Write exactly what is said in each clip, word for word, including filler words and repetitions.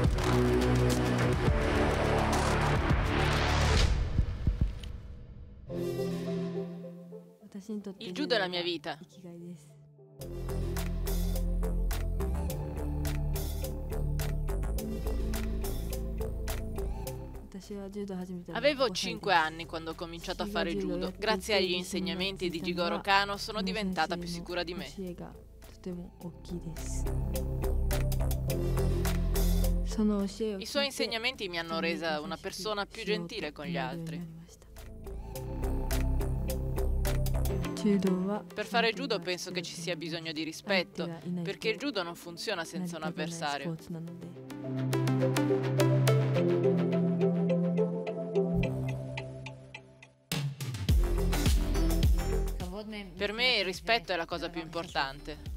Il judo è la mia vita. Avevo cinque anni quando ho cominciato a fare judo. Grazie agli insegnamenti di Jigoro Kano sono diventata più sicura di me. I suoi insegnamenti mi hanno resa una persona più gentile con gli altri. Per fare judo penso che ci sia bisogno di rispetto, perché il judo non funziona senza un avversario. Per me il rispetto è la cosa più importante.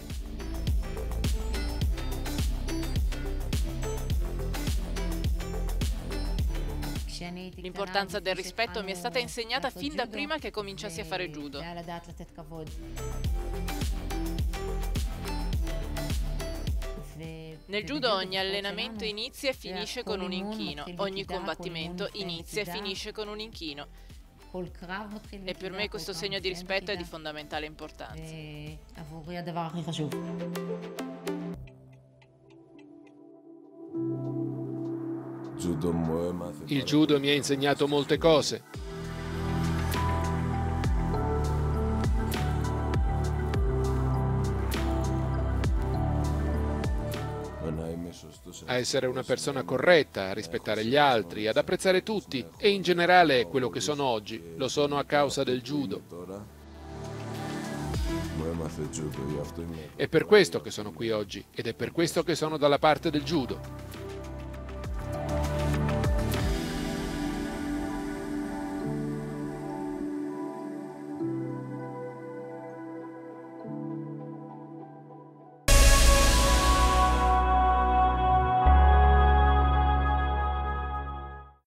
L'importanza del rispetto mi è stata insegnata fin da prima che cominciassi a fare judo. Nel judo ogni allenamento inizia e finisce con un inchino, ogni combattimento inizia e finisce con un inchino. E per me questo segno di rispetto è di fondamentale importanza. Il judo mi ha insegnato molte cose. A essere una persona corretta, a rispettare gli altri, ad apprezzare tutti e in generale quello che sono oggi. Lo sono a causa del judo. È per questo che sono qui oggi ed è per questo che sono dalla parte del judo.